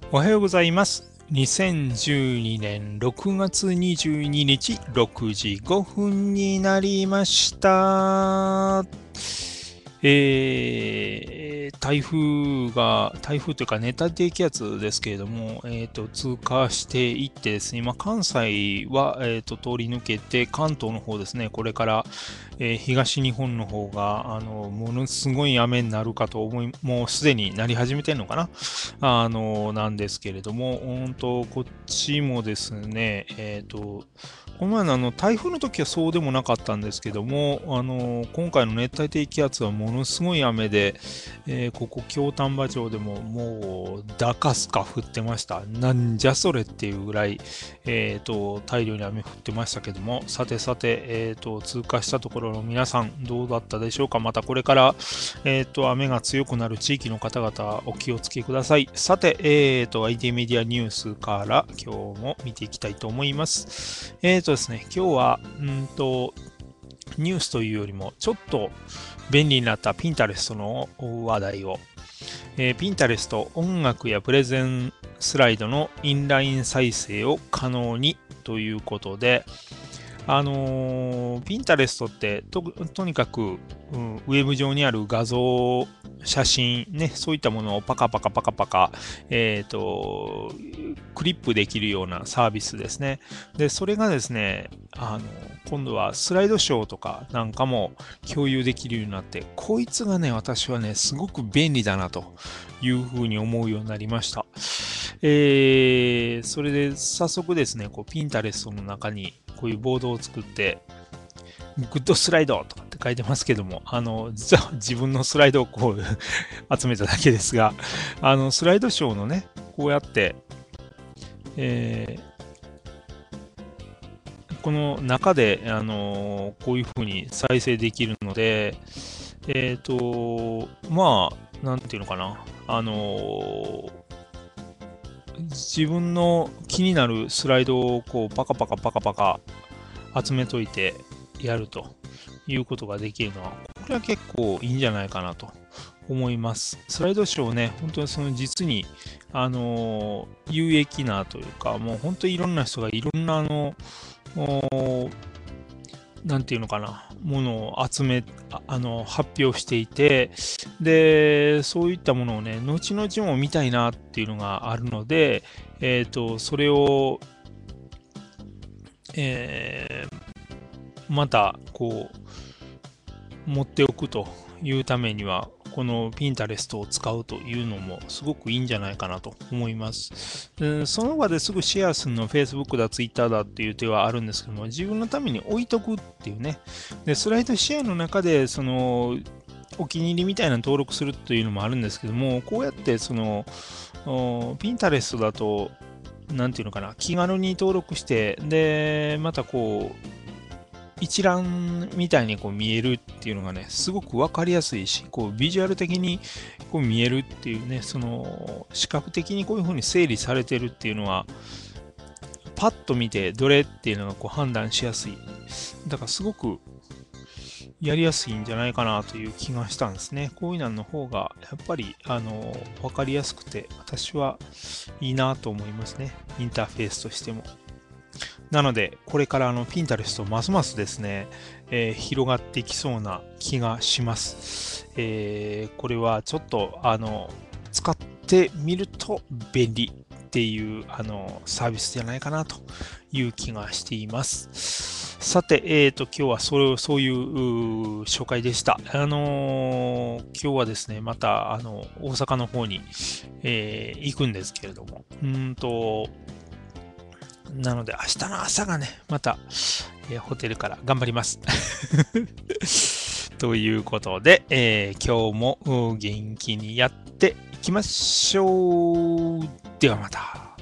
おはようございます。2012年6月22日6時5分になりました。台風というか熱帯低気圧ですけれども、通過していってですね、今、関西は、通り抜けて、関東の方ですね、これから、東日本の方が、ものすごい雨になるかともうすでになり始めてるのかななんですけれども、こっちもですね、この前の台風の時はそうでもなかったんですけども、今回の熱帯低気圧はものすごい雨で、ここ京丹波町でももうダカスカ降ってました。なんじゃそれっていうぐらい、大量に雨降ってましたけども、さてさて、通過したところの皆さんどうだったでしょうか。またこれから、雨が強くなる地域の方々お気をつけください。さて、IT メディアニュースから今日も見ていきたいと思います。ですね、今日は、ニュースというよりも、ちょっと便利になった Pinterest の話題を、Pinterest 音楽やプレゼンスライドのインライン再生を可能にということで、ピンタレストってとにかく、ウェブ上にある画像、写真、ね、そういったものをパカパカパカパカ、クリップできるようなサービスですね。で、それがですね、今度はスライドショーとかなんかも共有できるようになって、こいつがね、私はね、すごく便利だなというふうに思うようになりました。それで早速ですね、こう、ピンタレストの中にこういうボードを作って、グッドスライドとかって書いてますけども、実は自分のスライドをこう集めただけですが、スライドショーのね、こうやって、えこの中で、こういうふうに再生できるので、まあ、なんていうのかな、自分の気になるスライドをこうパカパカパカパカ集めといてやるということができるのは、これは結構いいんじゃないかなと思います。スライドショーね、本当にその実に、有益なというか、もう本当にいろんな人がいろんななんていうのかな、ものを集め、発表していて、で、そういったものをね、後々も見たいなっていうのがあるので、それを、また、こう、持っておくというためには、この Pinterest を使うというのもすごくいいんじゃないかなと思います。その場ですぐシェアするの Facebook だ、Twitter だっていう手はあるんですけども、自分のために置いとくっていうね。で、スライドシェアの中で、お気に入りみたいなの登録するというのもあるんですけども、こうやってPinterest だと、なんていうのかな、気軽に登録して、で、またこう、一覧みたいにこう見えるっていうのがね、すごくわかりやすいし、こうビジュアル的にこう見えるっていうね、視覚的にこういう風に整理されてるっていうのは、パッと見てどれっていうのがこう判断しやすい。だからすごくやりやすいんじゃないかなという気がしたんですね。こういうの方がやっぱり分かりやすくて私はいいなと思いますね。インターフェースとしても。なので、これからPinterestますますですね、広がっていきそうな気がします。これはちょっと、使ってみると便利っていう、サービスじゃないかなという気がしています。さて、今日はそういう紹介でした。今日はですね、また、大阪の方に、行くんですけれども、なので、明日の朝がね、また、ホテルから頑張ります。ということで、今日も元気にやっていきましょう。ではまた。